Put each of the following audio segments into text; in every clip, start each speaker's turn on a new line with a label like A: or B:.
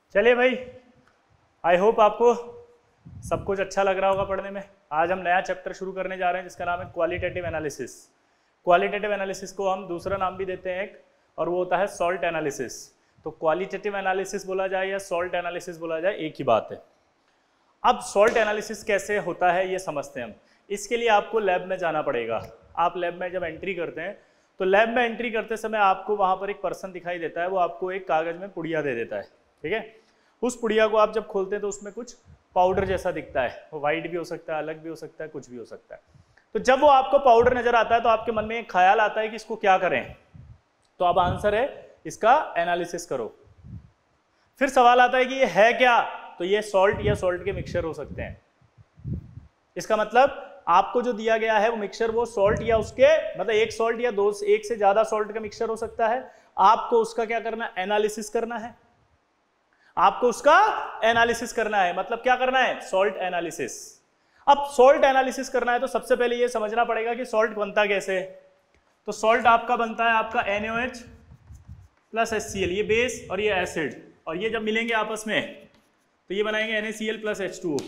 A: चलिए भाई, I hope आपको सब कुछ अच्छा लग रहा होगा पढ़ने में। आज हम नया चैप्टर शुरू करने जा रहे हैं जिसका नाम है क्वालिटेटिव एनालिसिस। क्वालिटेटिव एनालिसिस को हम दूसरा नाम भी देते हैं एक, और वो होता है सॉल्ट एनालिसिस। तो क्वालिटेटिव एनालिसिस बोला जाए या सॉल्ट एनालिसिस बोला जाए, एक ही बात है। अब सॉल्ट एनालिसिस कैसे होता है ये समझते हैं हम। इसके लिए आपको लैब में जाना पड़ेगा। आप लैब में जब एंट्री करते हैं तो लैब में एंट्री करते समय आपको वहाँ पर एक पर्सन दिखाई देता है, वो आपको एक कागज़ में पुड़िया दे देता है, ठीक है। उस पुड़िया को आप जब खोलते हैं तो उसमें कुछ पाउडर जैसा दिखता है, वो वाइट भी हो सकता है, अलग भी हो सकता है, कुछ भी हो सकता है। तो जब वो आपको पाउडर नजर आता है तो आपके मन में एक ख्याल आता है कि इसको क्या करें। तो अब आंसर है इसका एनालिसिस करो। फिर सवाल आता है कि ये है क्या, तो ये सॉल्ट या सॉल्ट के मिक्सचर हो सकते हैं। इसका मतलब आपको जो दिया गया है वो मिक्सचर, वो सॉल्ट या उसके मतलब एक सॉल्ट या दो, एक से ज्यादा सॉल्ट का मिक्सचर हो सकता है। आपको उसका क्या करना है, एनालिसिस करना है। आपको उसका एनालिसिस करना है, मतलब क्या करना है, सॉल्ट एनालिसिस। अब सॉल्ट एनालिसिस करना है तो सबसे पहले ये समझना पड़ेगा कि सॉल्ट बनता कैसे है। तो सॉल्ट आपका बनता है आपका NaOH प्लस HCl, ये बेस और ये एसिड, और ये जब मिलेंगे आपस में तो ये बनाएंगे NaCl प्लस H2O।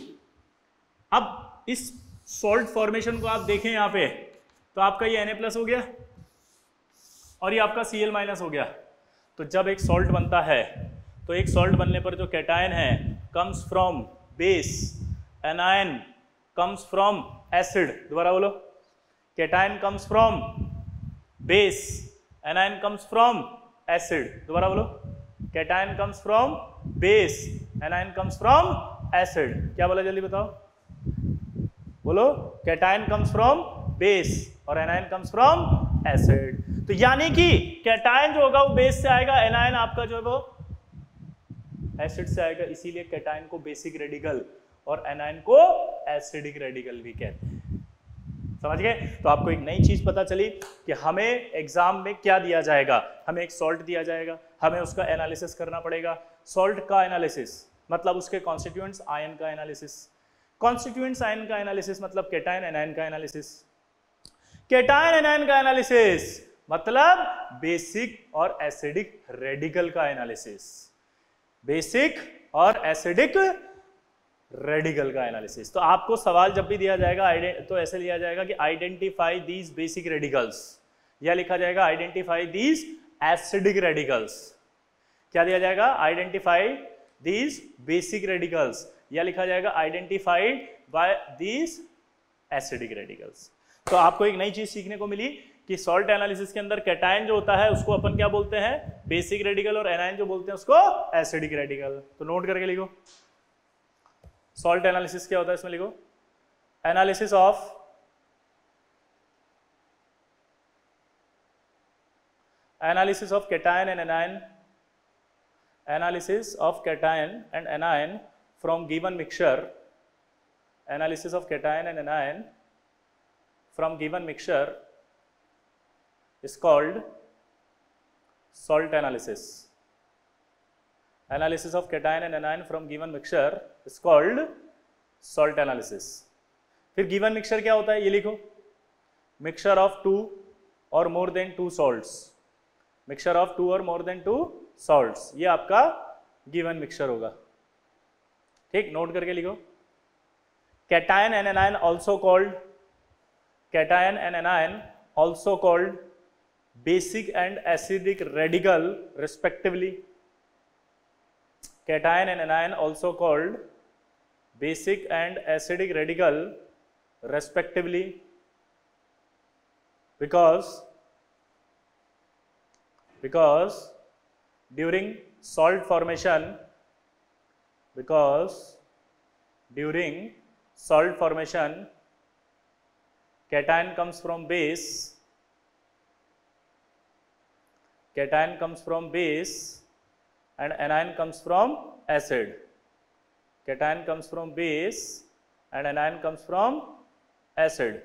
A: अब इस सॉल्ट फॉर्मेशन को आप देखें यहाँ पे, तो आपका ये Na प्लस हो गया और ये आपका Cl माइनस हो गया। तो जब एक सॉल्ट बनता है तो एक सॉल्ट बनने पर जो कैटायन है comes from base, anion comes from acid. दोबारा बोलो, cation comes from base, anion comes from acid. दोबारा बोलो, cation comes from base, anion comes from acid. क्या बोला, जल्दी बताओ, बोलो। कैटायन कम्स फ्रॉम बेस और एनायन कम्स फ्रॉम एसिड। तो यानी कि कैटायन जो होगा वो बेस से आएगा, एनायन आपका जो है वो एसिड से आएगा, इसीलिए कैटायन को बेसिक रेडिकल और एनायन को एसिडिक रेडिकल भी कहते हैं। समझ गए। तो आपको एक नई चीज पता चली कि हमें एग्जाम में क्या दिया जाएगा। हमें एक सॉल्ट दिया जाएगा, हमें उसका एनालिसिस करना पड़ेगा। सॉल्ट का एनालिसिस मतलब उसके कॉन्स्टिट्यूएंट्स आयन का एनालिसिस। कॉन्स्टिट्यूएंट्स आयन का एनालिसिस मतलब कैटायन एनायन का एनालिसिस। कैटायन एनायन का एनालिसिस मतलब बेसिक और एसिडिक रेडिकल का एनालिसिस। बेसिक और एसिडिक रेडिकल का एनालिसिस। तो आपको सवाल जब भी दिया जाएगा तो ऐसे लिया जाएगा कि आइडेंटिफाई दीज बेसिक रेडिकल्स, या लिखा जाएगा आइडेंटिफाई दीज एसिडिक रेडिकल्स। क्या दिया जाएगा, आइडेंटिफाई दीज बेसिक रेडिकल्स, या लिखा जाएगा identified by these acidic radicals. तो आपको एक नई चीज सीखने को मिली कि सॉल्ट एनालिसिस के अंदर कैटायन जो होता है उसको अपन क्या बोलते हैं, बेसिक रेडिकल, और एनायन जो बोलते हैं उसको एसिडिक रेडिकल। तो नोट करके लिखो, सॉल्ट एनालिसिस क्या होता है, इसमें लिखो analysis of cation and anion, analysis of cation and anion from given mixture, analysis of cation and anion from given mixture is called salt analysis. Analysis of cation and anion from given mixture is called salt analysis. फिर given mixture क्या होता है, ये लिखो, mixture of two or more than two salts, mixture of two or more than two salts, ये आपका given mixture होगा। ठीक, नोट करके लिखो, cation and anion also called, cation and anion also called basic and acidic radical respectively. Cation and anion also called basic and acidic radical respectively because during salt formation, cation comes from base, cation comes from base and anion comes from acid. Cation comes from base and anion comes from acid.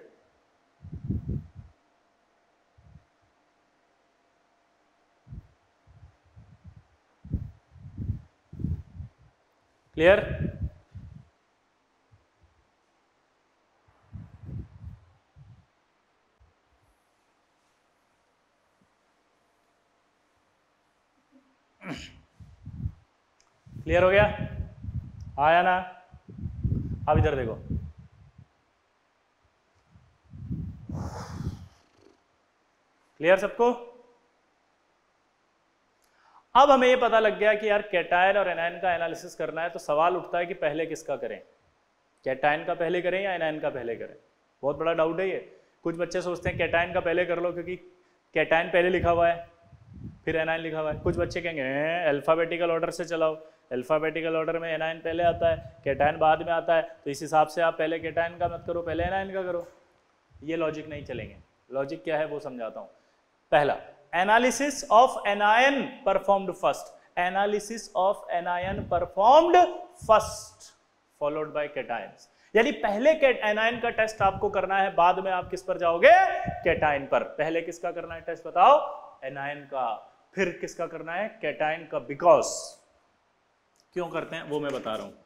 A: Clear? Clear हो गया? आया ना? अब इधर देखो, clear सबको? अब हमें ये पता लग गया कि यार कैटायन और एनायन का एनालिसिस करना है, तो सवाल उठता है कि पहले किसका करें, कैटायन का पहले करें या एनायन का पहले करें? बहुत बड़ा डाउट है ये। कुछ बच्चे सोचते हैं कैटायन का पहले कर लो क्योंकि कैटायन पहले लिखा हुआ है फिर एनायन लिखा हुआ है। कुछ बच्चे कहेंगे अल्फाबेटिकल ऑर्डर से चलाओ, अल्फाबेटिकल ऑर्डर में एनायन पहले आता है, कैटायन बाद में आता है, तो इस हिसाब से आप पहले कैटायन का मत करो, पहले एनायन का करो। ये लॉजिक नहीं चलेंगे। लॉजिक क्या है वो समझाता हूँ। पहला, analysis of anion performed first, analysis of anion performed first followed by cations. यानी पहले एनायन का टेस्ट आपको करना है, बाद में आप किस पर जाओगे? कैटायन पर। पहले किसका करना है टेस्ट बताओ? एनायन का। फिर किसका करना है? कैटायन का। बिकॉज क्यों करते हैं वो मैं बता रहा हूं।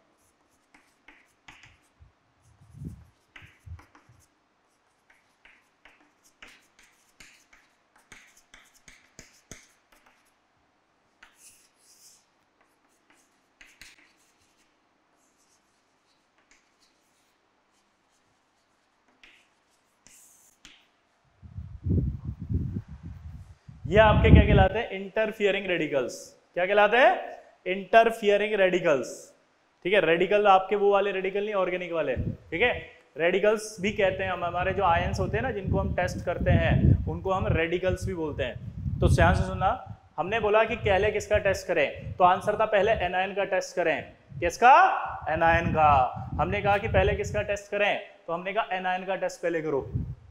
A: ये आपके क्या कहलाते हैं? Interfering radicals. क्या कहलाते हैं? Interfering radicals. ठीक है, रेडिकल आपके वो वाले रेडिकल नहीं, ऑर्गेनिक वाले। ठीक है, रेडिकल्स भी कहते हैं हम। हमारे जो आयंस होते हैं ना जिनको हम टेस्ट करते हैं उनको हम रेडिकल्स भी बोलते हैं। तो ध्यान से सुनना, हमने बोला कि पहले किसका टेस्ट करें, तो आंसर था पहले एनायन का टेस्ट करें। किसका? एनायन का। हमने कहा कि पहले किसका टेस्ट करें, तो हमने कहा एनायन का टेस्ट पहले करो।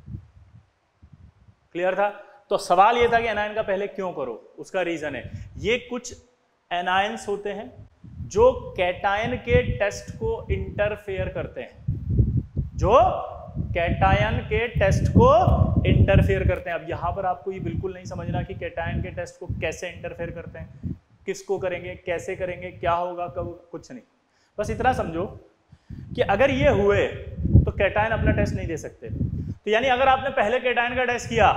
A: क्लियर था? तो सवाल ये था कि एनायन का पहले क्यों करो, उसका रीजन है ये कुछ एनायंस होते हैं जो कैटायन के टेस्ट को इंटरफेयर करते हैं, जो कैटायन के टेस्ट को इंटरफेयर करते हैं। अब यहां पर आपको ये बिल्कुल नहीं समझना कि कैटायन के टेस्ट को कैसे इंटरफेयर करते हैं, किसको करेंगे, कैसे करेंगे, क्या होगा, कब, कुछ नहीं। बस इतना समझो कि अगर ये हुए तो कैटायन अपना टेस्ट नहीं दे सकते। तो यानी अगर आपने पहले कैटायन का टेस्ट किया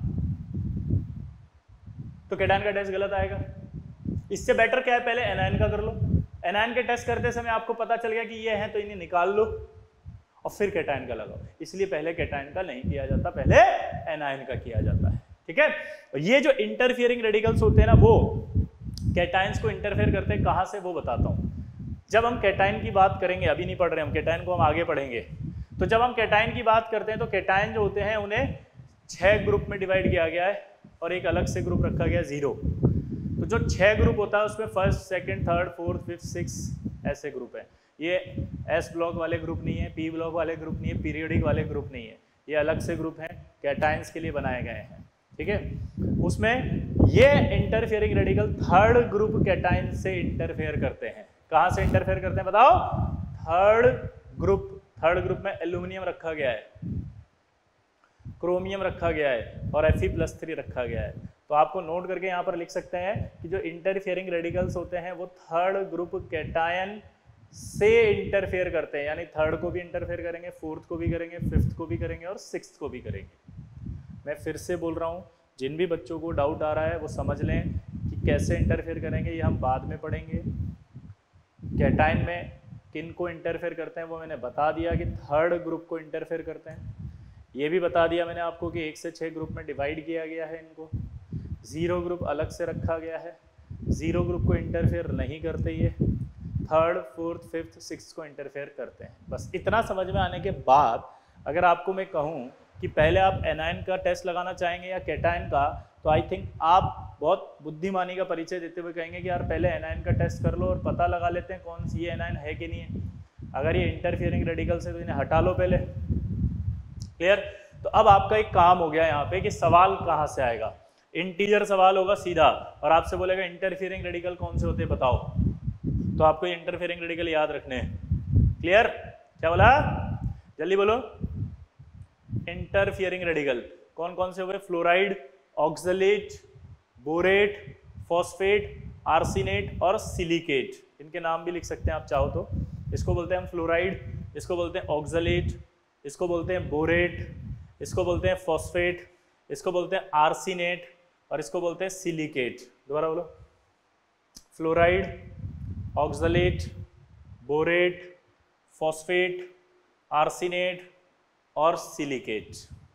A: तो कैटायन का टेस्ट गलत आएगा। इससे बेटर क्या है, पहले एनायन का कर लो। एनायन के टेस्ट करते समय आपको पता चल गया कि ये है तो इन्हें निकाल लो और फिर कैटायन का लगाओ। इसलिए पहले कैटायन का नहीं किया जाता, पहले एनायन का किया जाता है। ठीक है, और ये जो इंटरफियरिंग रेडिकल्स होते हैं ना वो कैटायंस को इंटरफेयर करते हैं। कहां से वो बताता हूं। जब हम कैटायन की बात करेंगे, अभी नहीं पढ़ रहे हम, कैटायन को हम आगे पढ़ेंगे। तो जब हम कैटायन की बात करते हैं तो कैटायन जो होते हैं उन्हें 6 ग्रुप में डिवाइड किया गया है और एक अलग से ग्रुप रखा गया 0। तो जो 6 ग्रुप होता है उसमें first, second, third, fourth, fifth, six ऐसे ग्रुप है। ये एस ब्लॉक वाले ग्रुप नहीं है, पी ब्लॉक वाले ग्रुप नहीं है, पीरियोडिक वाले ग्रुप नहीं है, ये अलग से ग्रुप हैं, कैटायंस के लिए बनाए गए हैं। ठीक है, उसमें ये interfering radical third group cation से इंटरफेयर करते हैं। कहां से इंटरफेयर करते हैं बताओ? थर्ड ग्रुप में एल्यूमिनियम रखा गया है, क्रोमियम रखा गया है और Fe+3 रखा गया है। तो आपको नोट करके यहाँ पर लिख सकते हैं कि जो इंटरफियरिंग रेडिकल्स होते हैं वो थर्ड ग्रुप कैटायन से इंटरफेयर करते हैं। यानी थर्ड को भी इंटरफेयर करेंगे, फोर्थ को भी करेंगे, फिफ्थ को भी करेंगे और सिक्स्थ को भी करेंगे। मैं फिर से बोल रहा हूँ, जिन भी बच्चों को डाउट आ रहा है वो समझ लें कि कैसे इंटरफेयर करेंगे, ये हम बाद में पढ़ेंगे। कैटायन में किन को इंटरफेयर करते हैं वो मैंने बता दिया कि थर्ड ग्रुप को इंटरफेयर करते हैं। ये भी बता दिया मैंने आपको कि 1 से 6 ग्रुप में डिवाइड किया गया है इनको। 0 ग्रुप अलग से रखा गया है, 0 ग्रुप को इंटरफेयर नहीं करते, ये थर्ड, फोर्थ, फिफ्थ, सिक्स्थ को इंटरफेयर करते हैं। बस इतना समझ में आने के बाद अगर आपको मैं कहूँ कि पहले आप एनायन का टेस्ट लगाना चाहेंगे या कैटायन का, तो आई थिंक आप बहुत बुद्धिमानी का परिचय देते हुए कहेंगे कि यार पहले एनायन का टेस्ट कर लो और पता लगा लेते हैं कौन सी ये एनायन है कि नहीं है। अगर ये इंटरफियरिंग रेडिकल से तो इन्हें हटा लो पहले। क्लियर? तो अब आपका एक काम हो गया यहाँ पे कि सवाल कहाँ से आएगा। इंटीजर सवाल होगा सीधा और आपसे बोलेगा इंटरफियरिंग रेडिकल कौन से होते हैं बताओ। तो आपको इंटरफियरिंग रेडिकल याद रखने हैं। क्लियर? क्या बोला? जल्दी बोलो। इंटरफियरिंग रेडिकल कौन कौन से हुए? Fluoride, oxalate, borate, phosphate, arsenate और सिलिकेट। इनके नाम भी लिख सकते हैं आप चाहो तो। इसको बोलते हैं हम फ्लोराइड, इसको बोलते हैं ऑक्सलेट, इसको बोलते हैं बोरेट, इसको बोलते हैं फॉस्फेट, इसको बोलते हैं आर्सेनेट और इसको बोलते हैं सिलिकेट। दोबारा बोलो। Fluoride, oxalate, borate, phosphate, arsenate और सिलिकेट।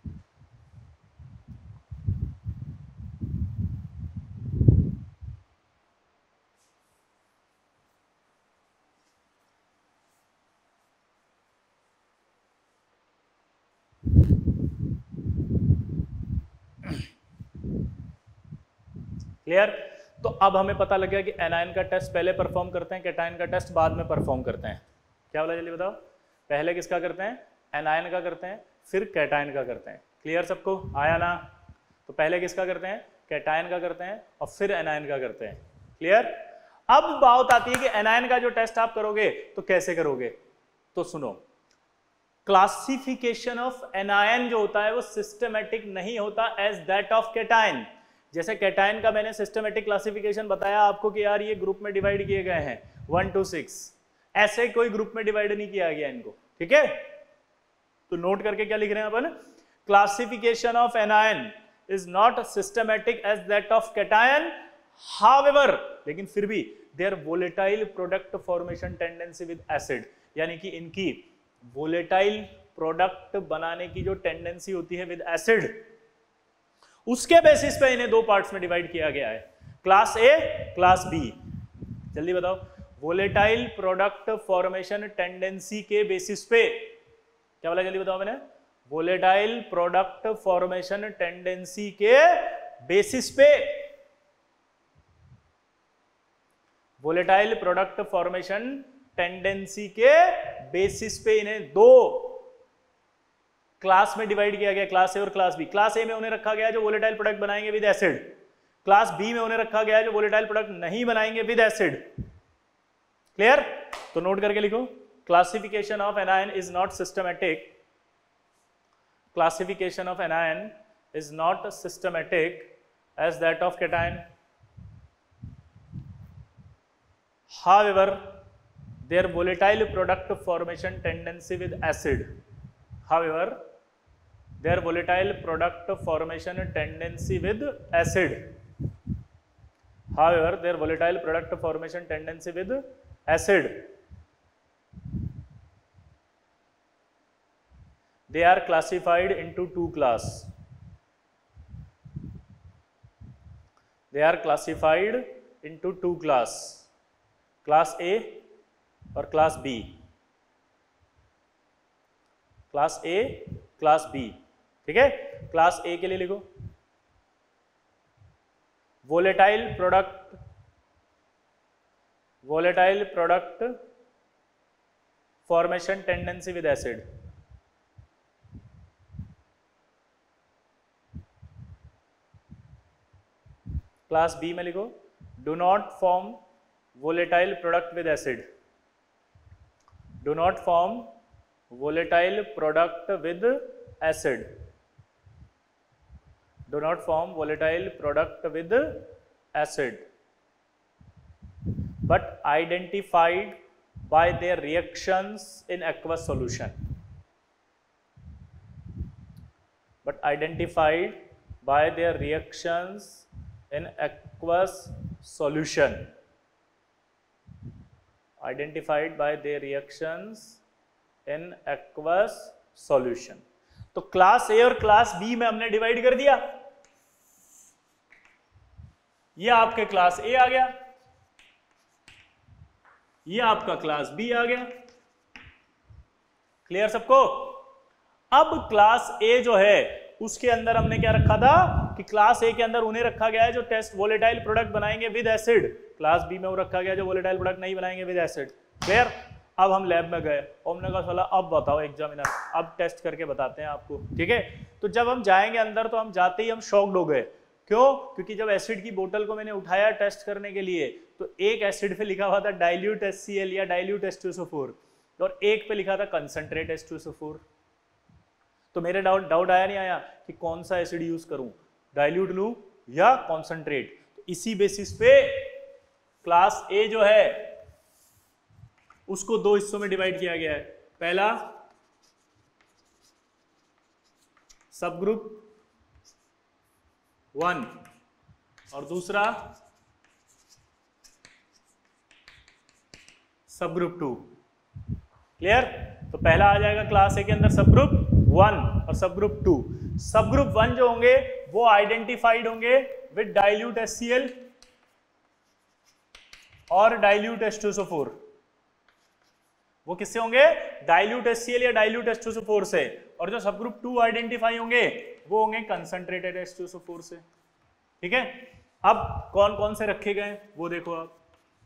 A: क्लियर? तो अब हमें पता लग गया कि एनायन का टेस्ट पहले परफॉर्म करते हैं, कैटायन का टेस्ट बाद में परफॉर्म करते हैं। क्या बोला जल्दी बताओ? पहले किसका करते हैं? एनायन का करते हैं, फिर कैटायन का करते हैं। क्लियर सबको? आया ना? तो पहले किसका करते हैं? कैटायन का करते हैं और फिर एनायन का करते हैं। क्लियर? अब बात आती है कि एनायन का जो टेस्ट आप करोगे तो कैसे करोगे। तो सुनो, क्लासिफिकेशन ऑफ एनायन जो होता है वो सिस्टमेटिक नहीं होता एज दैट ऑफ कैटायन। जैसे कैटायन का मैंने सिस्टमेटिक क्लासिफिकेशन बताया आपको कि यार ये ग्रुप में डिवाइड किए गए हैं 1 to 6, ऐसे कोई ग्रुप में डिवाइड नहीं किया गया इनको। ठीक है, तो नोट करके क्या लिख रहे हैं अपन? Classification of anion is not systematic as that of cation, however, लेकिन फिर भी their volatile product formation tendency with acid, यानी कि इनकी वोलेटाइल प्रोडक्ट बनाने की जो टेंडेंसी होती है विद एसिड, उसके बेसिस पे इन्हें दो पार्ट्स में डिवाइड किया गया है, क्लास ए, क्लास बी। जल्दी बताओ, वोलेटाइल प्रोडक्ट फॉर्मेशन टेंडेंसी के बेसिस पे, क्या बोला जल्दी बताओ मैंने? वोलेटाइल प्रोडक्ट फॉर्मेशन टेंडेंसी के बेसिस पे, वोलेटाइल प्रोडक्ट फॉर्मेशन टेंडेंसी के बेसिस पे इन्हें दो क्लास में डिवाइड किया गया, क्लास ए और क्लास बी। क्लास ए में उन्हें रखा गया है जो वोलेटाइल प्रोडक्ट बनाएंगे विद एसिड, क्लास बी में उन्हें रखा गया है जो वोलेटाइल प्रोडक्ट नहीं बनाएंगे विद एसिड। क्लियर? तो नोट करके लिखो, classification of anion is not systematic, classification of anion is not systematic as that of cation, however their volatile product formation tendency with acid, however their volatile product formation tendency with acid, however their volatile product formation tendency with acid, they are classified into two class, they are classified into two class, class A और class B, class A, class B. ठीक है, class A के लिए लिखो volatile product formation tendency with acid, class B में लिखो do not form volatile product with acid, do not form volatile product with acid, do not form volatile product with acid, but identified by their reactions in aqueous solution, but identified by their reactions in aqueous solution, identified by their reactions in aqueous solution। तो class A और class B में हमने divide कर दिया, ये आपके class ए आ गया, ये आपका क्लास बी आ गया। क्लियर सबको? अब क्लास ए जो है उसके अंदर हमने क्या रखा था कि क्लास ए के अंदर उन्हें रखा गया है जो टेस्ट वोलेटाइल प्रोडक्ट बनाएंगे विद एसिड, क्लास बी में वो रखा गया जो वोलेटाइल प्रोडक्ट नहीं बनाएंगे विद एसिड। क्लियर? अब हम लैब में गए और हमने कहा साला अब बताओ एग्जामिनर, अब टेस्ट करके बताते हैं आपको। ठीक है, तो जब हम जाएंगे अंदर तो हम जाते ही हम शॉक्ड हो गए। क्यों? क्योंकि जब एसिड की बोतल को मैंने उठाया टेस्ट करने के लिए तो एक एसिड पे लिखा हुआ था डाइल्यूट HCl या डाइल्यूट H2SO4 और एक पे लिखा था कंसंट्रेट H2SO4। तो मेरे डाउट आया नहीं आया कि कौन सा एसिड यूज करूं, डाइल्यूट लूं या कॉन्सेंट्रेट। तो इसी बेसिस पे क्लास ए जो है उसको दो हिस्सों में डिवाइड किया गया है, पहला सब ग्रुप 1 और दूसरा सब ग्रुप 2। क्लियर? तो पहला आ जाएगा क्लास ए के अंदर सब ग्रुप 1 और सब ग्रुप 2। सब ग्रुप 1 जो होंगे वो आइडेंटिफाइड होंगे विद डाइल्यूट HCl और डाइल्यूट H2SO4। वो किससे होंगे? डाइल्यूट HCl या डाइल्यूट H2SO4 से। और जो सब ग्रुप 2 आइडेंटिफाई होंगे वो होंगे कंसंट्रेटेड H2SO4 से। ठीक है, अब कौन कौन से रखे गए वो देखो आप।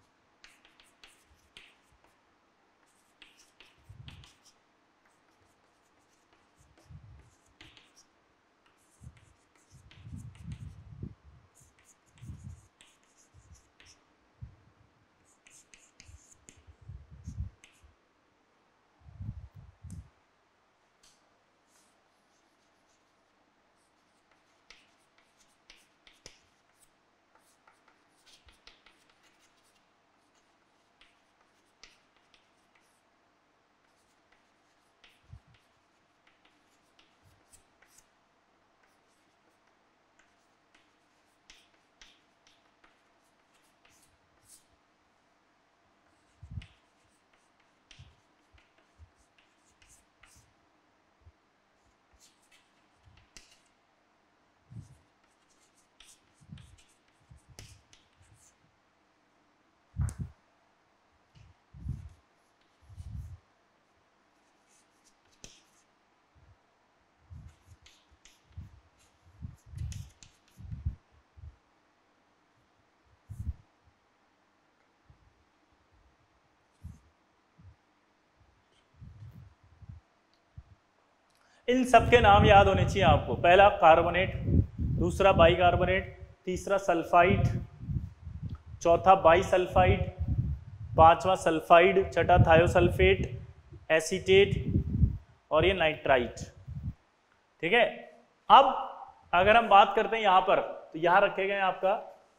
A: इन सबके नाम याद होने चाहिए आपको। पहला कार्बोनेट, दूसरा बाइकार्बोनेट, तीसरा सल्फाइड, चौथा बाइसल्फाइड, पांचवा सल्फाइड, छठा थायोसल्फेट, एसीटेट और ये नाइट्राइट। ठीक है, अब अगर हम बात करते हैं यहां पर, तो यहां रखे गए आपका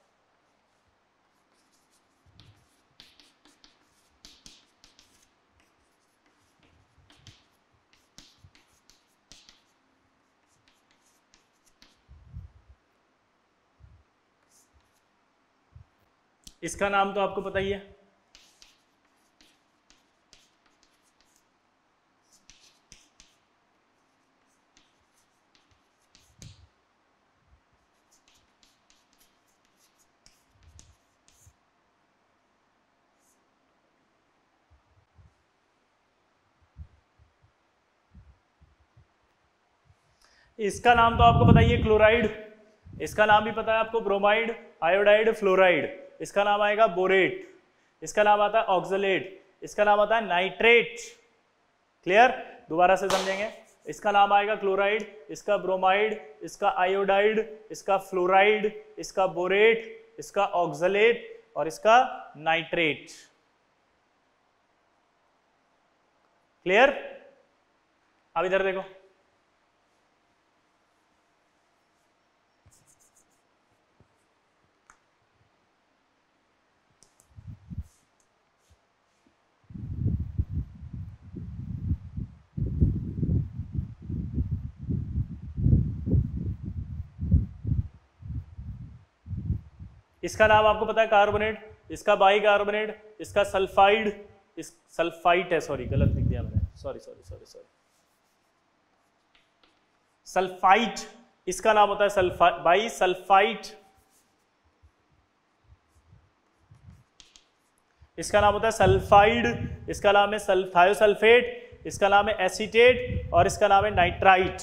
A: इसका नाम तो आपको पता ही है, इसका नाम तो आपको पता ही है क्लोराइड, इसका नाम भी पता है आपको ब्रोमाइड, आयोडाइड, फ्लोराइड, इसका नाम आएगा बोरेट, इसका नाम आता है ऑक्सलेट, इसका नाम आता है नाइट्रेट। क्लियर? दोबारा से समझेंगे, इसका नाम आएगा क्लोराइड, इसका ब्रोमाइड, इसका आयोडाइड, इसका फ्लोराइड, इसका बोरेट, इसका ऑक्सलेट और इसका नाइट्रेट। क्लियर? अब इधर देखो, इसका नाम आपको पता है कार्बोनेट, इसका बाइकार्बोनेट, इसका सल्फाइड, इस सल्फाइट है, सॉरी गलत लिख दिया मैंने, sorry sorry sorry sorry, sulfite, इसका नाम होता है बाइसल्फाइट, इसका नाम होता है सल्फाइड, इसका नाम है थायोसल्फेट, इसका नाम है एसीटेट और इसका नाम है नाइट्राइट।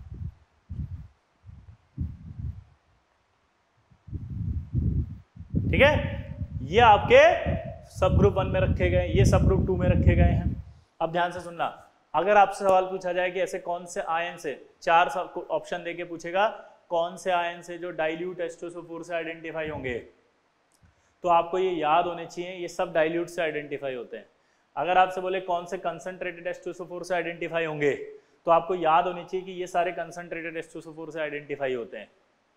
A: ठीक है, ये आपके सब ग्रुप 1 में रखे गए, ये सब ग्रुप 2 में रखे गए हैं। अब ध्यान से सुनना, अगर आपसे सवाल पूछा जाए कि ऐसे कौन से आयन से, 4 ऑप्शन देके पूछेगा कौन से आयन से जो डाइल्यूट H2SO4 से आइडेंटिफाई होंगे, तो आपको ये याद होने चाहिए ये सब डाइल्यूट से आइडेंटिफाई होते हैं। अगर आपसे बोले कौन से कंसंट्रेटेड H2SO4 से आइडेंटिफाई होंगे, तो आपको याद होनी चाहिए कि ये सारे कंसंट्रेटेड H2SO4 से आइडेंटिफाई होते हैं।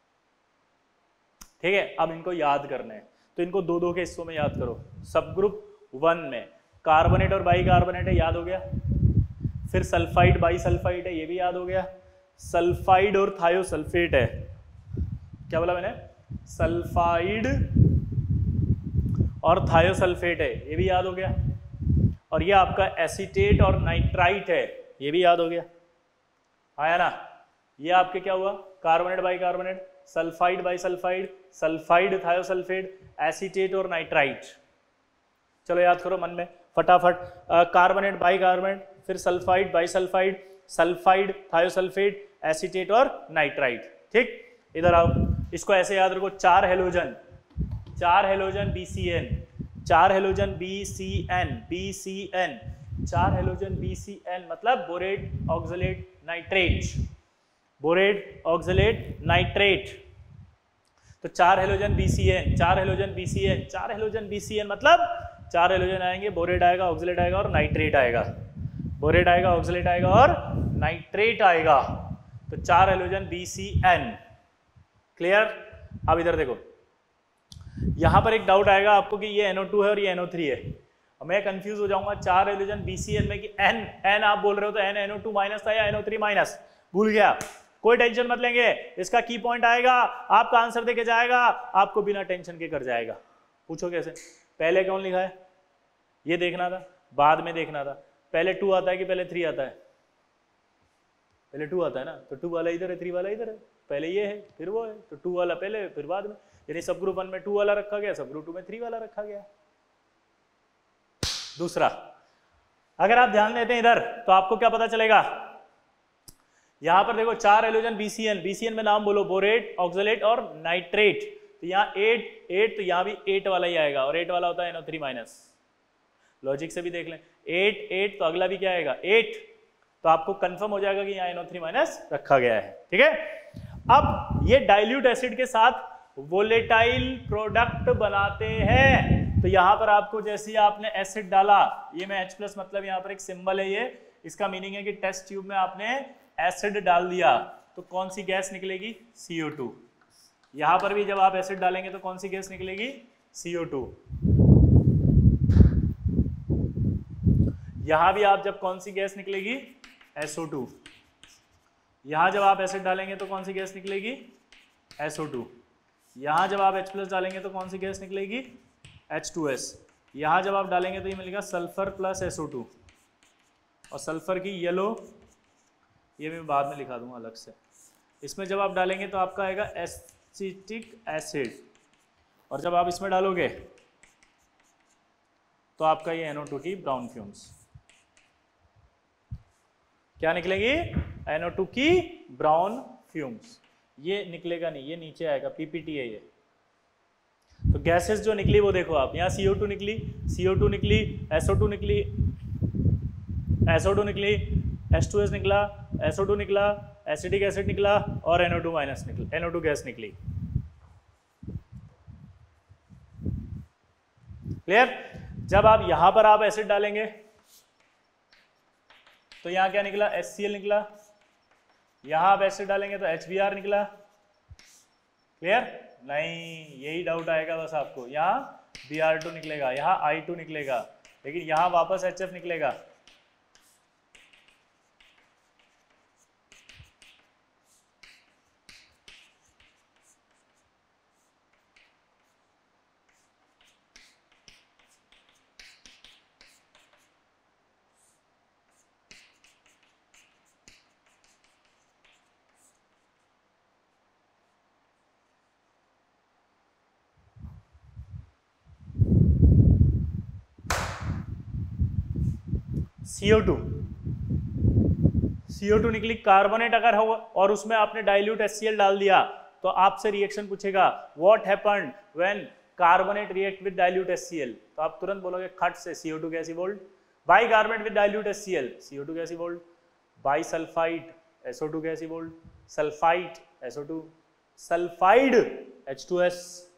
A: ठीक है, अब इनको याद करना है, तो इनको दो के हिस्सों में याद करो। सब ग्रुप 1 में कार्बोनेट और बाइकार्बोनेट है, याद हो गया। फिर सल्फाइड बाइसल्फाइड है, ये भी याद हो गया। सल्फाइड और थायोसल्फेट है, क्या बोला मैंने, सल्फाइड और थायोसल्फेट है, ये भी याद हो गया। और ये आपका एसीटेट और नाइट्राइट है, ये भी याद हो गया, आया ना। ये आपके क्या हुआ, carbonate bicarbonate, sulfide bisulfide, sulfide thiosulfate, acetate और नाइट्राइट। चलो याद करो मन में फटाफट, कार्बोनेट बाई कार्बोनेट, फिर sulfide bisulfide, sulfide thiosulfate, acetate और नाइट्राइट। ठीक, इधर आओ, इसको ऐसे याद रखो, 4 halogen, 4 halogen BCN, 4 halogen BCN, BCN, 4 halogen BCN मतलब borate oxalate nitrate, borate oxalate nitrate. तो 4 halogen BCN, 4 halogen BCN, 4 halogen BCN मतलब 4 हेलोजन आएंगे, बोरेट आएगा, ऑक्सलेट आएगा और नाइट्रेट आएगा, बोरेट आएगा, ऑक्सलेट आएगा और नाइट्रेट आएगा। तो 4 हेलोजन BCN, क्लियर। अब इधर देखो, यहां पर एक डाउट आएगा आपको कि ये NO2 है और ये NO3 है, मैं कंफ्यूज हो जाऊंगा 4 हेलोजन BCN में कि N आप बोल रहे हो तो N NO2 माइनस था या NO3 माइनस, भूल गया, कोई टेंशन मत लेंगे, इसका की पॉइंट आएगा, आपका आंसर देके जाएगा, आपको बिना टेंशन के कर जाएगा। पूछो कैसे, पहले कौन लिखा है ये देखना था, बाद में देखना था, पहले 2 आता है कि पहले 3 आता है, पहले 2 आता है ना, तो 2 वाला इधर है, 3 वाला इधर है, पहले ये है फिर वो है, तो 2 वाला पहले फिर बाद में, यानी सब ग्रुप 1 में 2 वाला रखा गया, सब ग्रुप 2 में 3 वाला रखा गया। दूसरा, अगर आप ध्यान देते हैं इधर तो आपको क्या पता चलेगा, यहां पर देखो 4 हेलोजन BCN में नाम बोलो, बोरेट, ऑक्सलेट और नाइट्रेट, तो यहाँ 8 तो यहाँ भी 8 वाला ही आएगा, और 8 वाला होता है NO3 माइनस, लॉजिक से भी देख लें, 8 तो अगला भी क्या आएगा 8, तो आपको कंफर्म हो जाएगा कि यहाँ NO3 माइनस रखा गया है। ठीक है, अब ये डाइल्यूट एसिड के साथ वोलेटाइल प्रोडक्ट बनाते हैं, तो यहां पर आपको जैसे ही आपने एसिड डाला, ये में H+ मतलब यहां पर एक सिंबल है, ये इसका मीनिंग है कि टेस्ट ट्यूब में आपने एसिड डाल दिया तो कौन सी गैस निकलेगी, CO2। यहां पर भी जब आप एसिड डालेंगे तो कौन सी गैस निकलेगी, CO2। यहां भी आप जब कौन सी गैस निकलेगी, SO2। यहां जब आप एसिड डालेंगे तो कौन सी गैस निकलेगी, SO2। यहां जब आप H+ डालेंगे तो कौन सी गैस निकलेगी, H2S। यहां जब आप डालेंगे तो ये मिलेगा सल्फर प्लस SO2, और सल्फर की येलो, ये मैं बाद में लिखा दूंगा अलग से। इसमें जब आप डालेंगे तो आपका आएगा एसिटिक एसिड, और जब आप इसमें डालोगे तो आपका ये NO2 की ब्राउन फ्यूम्स क्या निकलेगी, NO2 की ब्राउन फ्यूम्स। ये निकलेगा नहीं, ये नीचे आएगा, PPT है ये। तो गैसेस जो निकली वो देखो आप, यहाँ CO2 निकली, CO2 निकली, SO2 निकली, SO2 निकली, H2S निकला, SO2 निकला, एसिटिक एसिड निकला और NO2 माइनस निकला, NO2 गैस निकली। क्लियर। जब आप यहां पर आप एसिड डालेंगे तो यहां क्या निकला, HCl निकला, यहां आप एसिड डालेंगे तो HBr निकला। क्लियर, नहीं यही डाउट आएगा बस आपको, यहाँ Br2 निकलेगा, यहाँ I2 निकलेगा, लेकिन यहाँ वापस HF निकलेगा। CO2 निकली, कार्बोनेट अगर हो और उसमें आपने डाइल्यूट HCl डाल दिया तो आपसे रिएक्शन पूछेगा what happened when carbonate react with dilute HCl, तो आप तुरंत बोलोगे खट से CO2 gas evolved, bicarbonate with dilute HCl CO2 gas evolved, bisulfide SO2 gas evolved, sulfide SO2, sulfide H2S,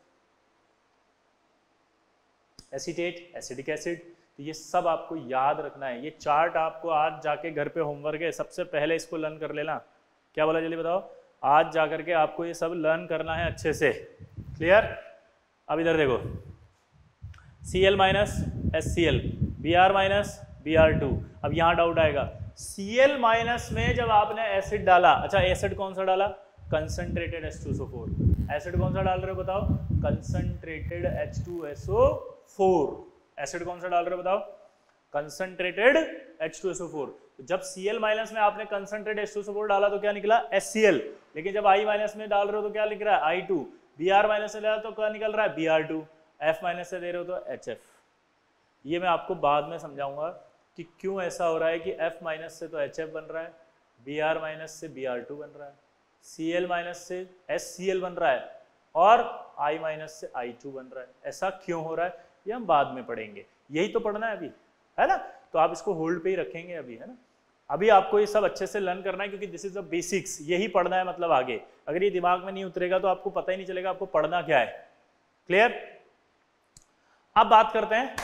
A: acetate acidic acid. तो ये सब आपको याद रखना है, ये चार्ट आपको आज जाके घर पे होमवर्क है, सबसे पहले इसको लर्न कर लेना। क्या बोला जल्दी बताओ, आज जाकर के आपको ये सब लर्न करना है अच्छे से। क्लियर। अब इधर देखो, Cl minus HCl, Br minus Br2। अब यहाँ डाउट आएगा, Cl माइनस में जब आपने एसिड डाला, अच्छा एसिड कौन सा डाला, कंसंट्रेटेड H2SO4। एसिड कौन सा डाल रहे हो बताओ, कंसंट्रेटेड H2SO4। एसिड कौन सा डाल रहे हो बताओ, कंसंट्रेटेड H2SO4। तो जब Cl माइनस में आपने कंसंट्रेटेड H2SO4 डाला तो क्या निकला HCl, लेकिन जब I माइनस में डाल रहे हो तो क्या लिख रहा है I2, Br माइनस से डाला तो क्या निकल रहा है Br2, F माइनस से दे रहे हो तो HF। ये मैं आपको बाद में समझाऊंगा कि क्यों ऐसा हो रहा है कि F माइनस से तो HF बन रहा है, Br माइनस से Br2 बन रहा है, Cl माइनस से HCl बन रहा है और I माइनस से I2 बन रहा है। ऐसा क्यों हो रहा है ये हम बाद में पढ़ेंगे, यही तो पढ़ना है अभी, है ना। तो आप इसको होल्ड पे ही रखेंगे अभी, है ना। अभी आपको ये सब अच्छे से लर्न करना है क्योंकि दिस इज द बेसिक्स, यही पढ़ना है मतलब आगे। अगर ये दिमाग में नहीं उतरेगा तो आपको पता ही नहीं चलेगा आपको पढ़ना क्या है। क्लियर। अब बात करते हैं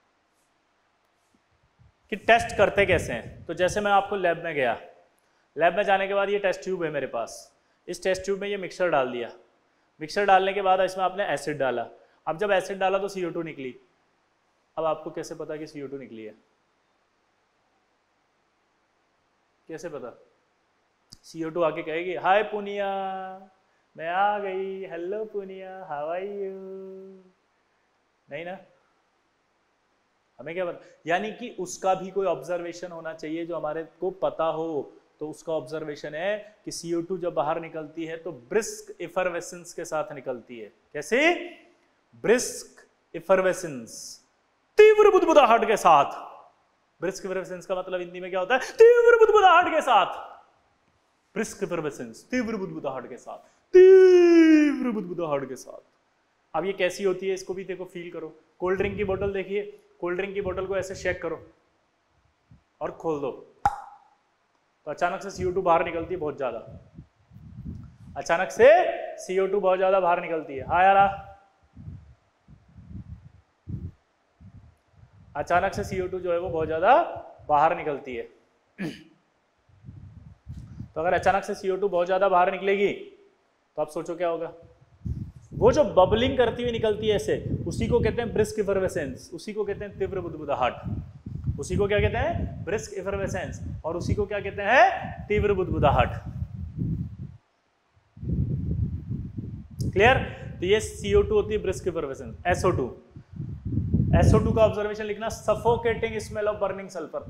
A: कि टेस्ट करते कैसे हैं। तो जैसे मैं आपको लैब में गया, लैब में जाने के बाद ये टेस्ट ट्यूब है मेरे पास, इस टेस्ट ट्यूब में ये मिक्सर डाल दिया, मिक्सर डालने के बाद इसमें आपने एसिड डाला। अब जब एसिड डाला तो CO2 निकली। अब आपको कैसे पता कि CO2 निकली है, कैसे पता? CO2 आके कहेगी हाय पुनिया मैं आ गई, hello Punia how are you, नहीं ना, हमें क्या पता। यानी कि उसका भी कोई ऑब्जर्वेशन होना चाहिए जो हमारे को पता हो। तो उसका ऑब्जर्वेशन है कि CO2 जब बाहर निकलती है तो ब्रिस्क इफरवेसेंस के साथ निकलती है। कैसे? ब्रिस्क इफरवेसेंस, तीव्र बुदबुदाहट के साथ। ब्रिस्क इफरवेसेंस का मतलब हिंदी में क्या होता है? तीव्र बुदबुदाहट के साथ। ब्रिस्क इफरवेसेंस, तीव्र बुदबुदाहट के साथ, तीव्र बुदबुदाहट के साथ। अब ये कैसी होती है इसको भी देखो, फील करो। कोल्ड ड्रिंक की बोतल देखिए, कोल्ड ड्रिंक की बोतल को ऐसे शेक करो और खोल दो तो अचानक से CO2 बाहर निकलती है बहुत ज्यादा, अचानक से CO2 बहुत ज्यादा बाहर निकलती है। हाँ यार, अचानक से CO2 जो है वो बहुत ज्यादा बाहर निकलती है। तो अगर अचानक से CO2 बहुत ज्यादा बाहर निकलेगी तो आप सोचो क्या होगा। वो जो बबलिंग करती हुई निकलती है ऐसे, उसी को कहते हैं ब्रिस्क इफरवेसेंस, उसी को कहते हैं तीव्र बुदबुदाहट, उसी को क्या कहते हैं? ब्रिस्क इफरवेसेंस, और उसी को क्या कहते हैं? तीव्र बुदबुदाहट। क्लियर। तो ये CO2 होती है ब्रिस्क इफरवेसेंस। SO2, SO2 का ऑब्जर्वेशन लिखना, suffocating smell of burning sulfur.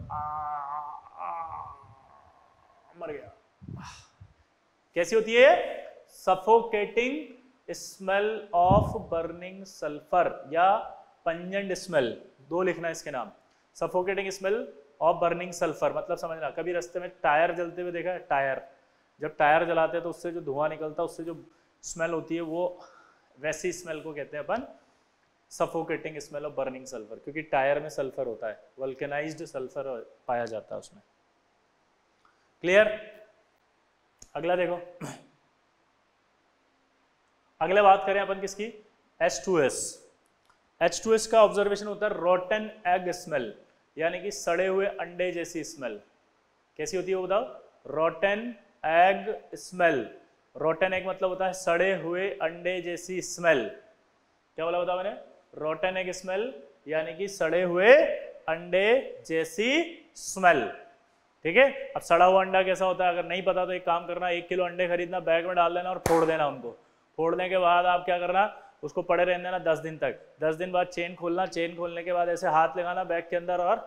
A: मर गया। कैसी होती है? Suffocating smell of burning sulfur या पंजेंट स्मेल, दो लिखना इसके नाम। Suffocating smell of burning sulfur मतलब समझना, कभी रास्ते में टायर जलते हुए देखा है? टायर, जब टायर जलाते हैं तो उससे जो धुआं निकलता है, उससे जो स्मेल होती है वो वैसी स्मेल को कहते हैं अपन suffocating smell of burning sulfur, क्योंकि टायर में सल्फर होता है, वल्केनाइज्ड सल्फर पाया जाता है उसमें। क्लियर। अगला देखो, अगले बात करें अपन किसकी? H2S। H2S का ऑब्जर्वेशन होता है रोटन एग स्मेल, यानी कि सड़े हुए अंडे जैसी स्मेल। कैसी होती है वो बताओ? Rotten egg smell. Rotten egg मतलब होता है सड़े हुए अंडे जैसी स्मेल। क्या बोला बताओ मैंने? रोटन एग स्मेल यानी कि सड़े हुए अंडे जैसी स्मेल। ठीक है। अब सड़ा हुआ अंडा कैसा होता है अगर नहीं पता तो एक काम करना, 1 किलो अंडे खरीदना, बैग में डाल देना और फोड़ देना उनको। फोड़ने के बाद आप क्या करना, उसको पड़े रहने देना 10 दिन तक। 10 दिन बाद चेन खोलना, चेन खोलने के बाद ऐसे हाथ लगाना बैग के अंदर और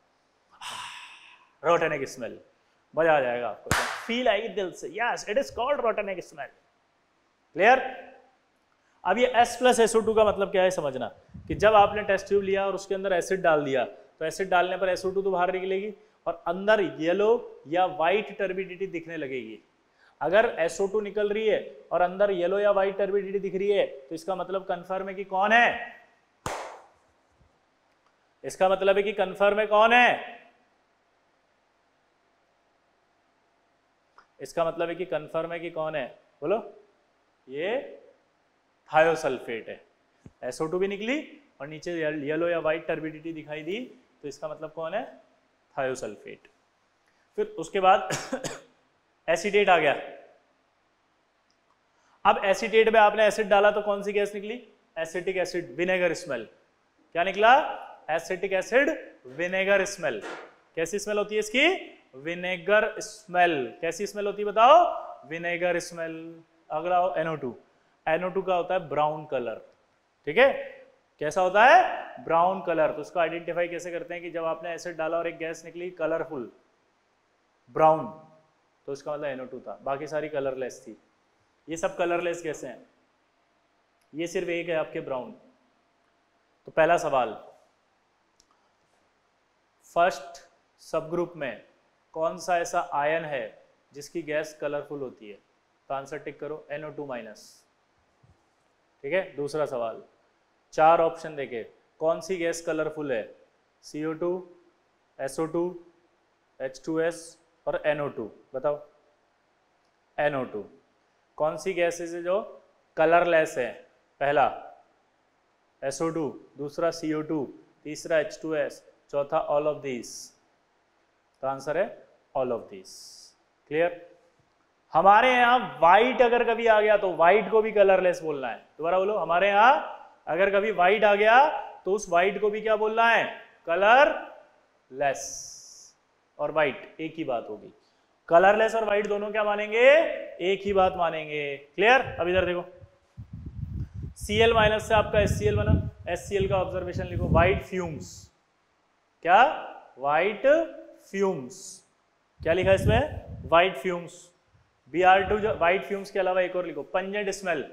A: रोटन एग स्मेल, मजा आ जाएगा आपको, फील आएगी दिल से, yes it is called rotten egg smell. Clear. अब ये S+SO2 का मतलब क्या है समझना, कि जब आपने टेस्ट ट्यूब लिया और उसके अंदर एसिड डाल दिया तो एसिड डालने पर SO2 तो बाहर निकलेगी और अंदर येलो या व्हाइट टर्बिडिटी दिखने लगेगी। अगर SO2 निकल रही है और अंदर येलो या व्हाइट टर्बिडिटी दिख रही है तो इसका मतलब कंफर्म है कि कौन है? इसका मतलब है कि कंफर्म है कौन है? इसका मतलब है कि कंफर्म है कि कौन है? बोलो। ये थायोसल्फेट है। SO2 भी निकली और नीचे येलो या व्हाइट टर्बिडिटी दिखाई दी तो इसका मतलब कौन है? थायोसल्फेट। फिर उसके बाद एसीटेट आ गया। अब एसीटेट में आपने एसिड डाला तो कौन सी गैस निकली? Acetic acid, vinegar smell. क्या निकला? Acetic acid, vinegar smell. कैसी स्मेल होती है इसकी? Vinegar smell. कैसी स्मेल होती है बताओ? Vinegar smell. अगला NO2। NO2 का होता है ब्राउन कलर। ठीक है। कैसा होता है? Brown colour. तो उसको आइडेंटिफाई कैसे करते हैं कि जब आपने एसिड डाला और एक गैस निकली कलरफुल ब्राउन, तो उसका मतलब NO2 था, बाकी सारी कलरलेस थी। ये सब कलरलेस गैसें हैं, ये सिर्फ एक है आपके ब्राउन। तो पहला सवाल, फर्स्ट सब ग्रुप में कौन सा ऐसा आयन है जिसकी गैस कलरफुल होती है? तो आंसर टिक करो, NO2 माइनस। ठीक है। दूसरा सवाल, 4 ऑप्शन देके कौन सी गैस कलरफुल है? CO2, SO2, H2S और NO2। बताओ, NO2। कौन सी गैसेस है जो कलरलेस है? पहला SO2, दूसरा CO2, तीसरा H2S, चौथा ऑल ऑफ दीज। तो आंसर है ऑल ऑफ दीज। क्लियर? हमारे यहाँ व्हाइट अगर कभी आ गया तो व्हाइट को भी कलरलेस बोलना है। दोबारा बोलो, हमारे यहाँ अगर कभी व्हाइट आ गया तो उस व्हाइट को भी क्या बोलना है? कलरलेस। और व्हाइट एक ही बात होगी। कलरलेस और व्हाइट दोनों क्या मानेंगे? एक ही बात मानेंगे। क्लियर? अब इधर देखो, Cl माइनस से आपका HCl बना, HCl का ऑब्जर्वेशन लिखो, व्हाइट फ्यूम्स। क्या? White fumes. क्या लिखा इसमें? White fumes. Br2 जो व्हाइट फ्यूम्स के अलावा एक और लिखो, पंजेंट स्मेल।